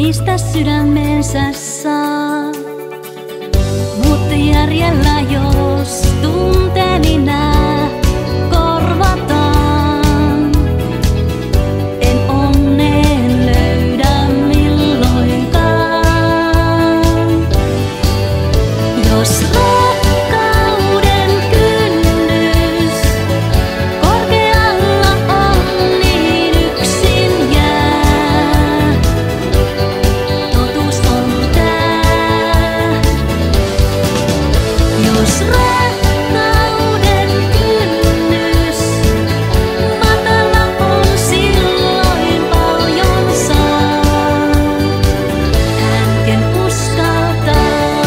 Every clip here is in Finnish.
mistä sydämensä saa. Mutta järjellä jos tunteeni nää korvataan, en onneen löydä milloinkaan. Jos rakkauden kynnys korkealla on, niin yksin jää. Totuus on tää. Jos rakkauden kynnys matala on, silloin paljon saa. Hän uskaltaa.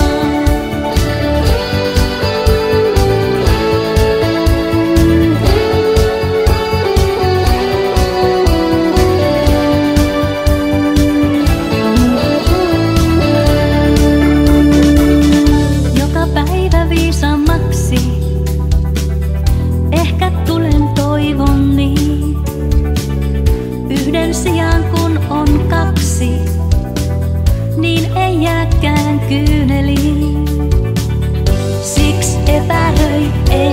Joka päivä viisaammaksi, ehkä tulen toivon niin. Yhden sijaan kun on kaksi, niin ei jääkään kyyneliin. Siksi epäröi